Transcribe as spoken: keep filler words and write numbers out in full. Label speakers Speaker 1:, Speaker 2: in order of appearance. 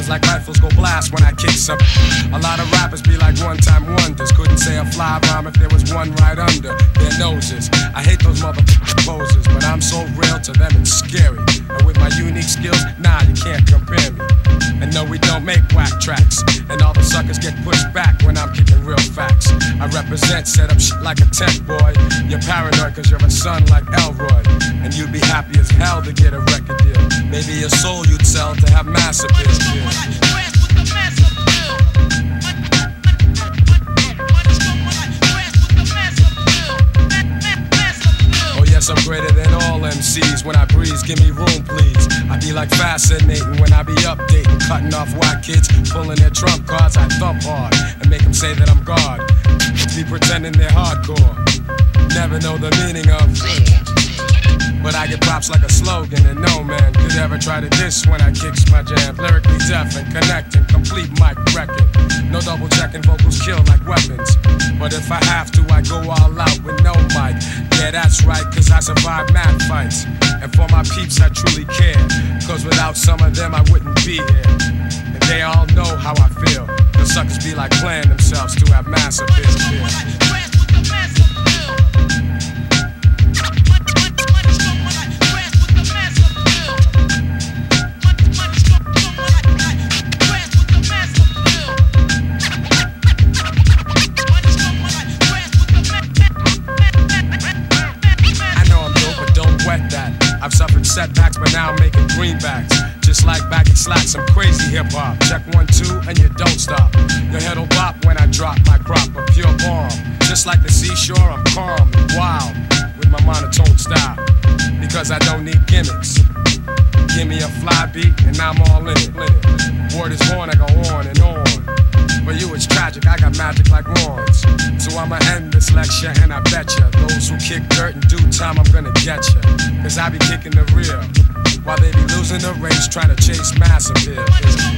Speaker 1: Sounds like rifles go blast when I kick some. A lot of rappers be like one-time wonders. Couldn't say a fly rhyme if there was one right under their noses. I hate those motherfucking poses, but I'm so real to them it's scary. And with my unique skills, nah, you can't compare me. And no, we don't make whack tracks. And all the suckers get pushed back when I'm kicking real facts. I represent, set up shit like a tent boy. You're paranoid cause you're a son like Elroy. And you'd be happy as hell to get a record deal. Maybe your soul you'd sell to have mass appeal. Oh yes, I'm greater than all M Cs. When I breeze, give me room please. I be like fascinatin when I be updating, cutting off white kids, pulling their trump cards. I thump hard and make them say that I'm God. Be pretending they're hardcore, never know the meaning of. But I get props like a slogan, and no man could ever try to diss when I kicks my jam. Lyrically deaf and connecting, complete mic wrecking. No double checking, vocals kill like weapons. But if I have to, I go all out with no mic. Yeah, that's right, cause I survive mad fights. And for my peeps, I truly care. Cause without some of them, I wouldn't be here. And they all know how I feel. The suckers be like playing themselves to have mass appeal. I've suffered setbacks, but now I'm making greenbacks. Just like baggy slacks, some crazy hip-hop. Check one, two, and you don't stop. Your head'll bop when I drop my crop of pure bomb. Just like the seashore, I'm calm and wild with my monotone style. Because I don't need gimmicks. Give me a fly beat, and I'm all in it. Word is born, I go on and on. For you it's tragic, I got magic like wands. So I'ma end this lecture and I betcha those who kick dirt in due time, I'm gonna get ya. Cause I be kicking the real, while they be losing the race trying to chase mass appeal.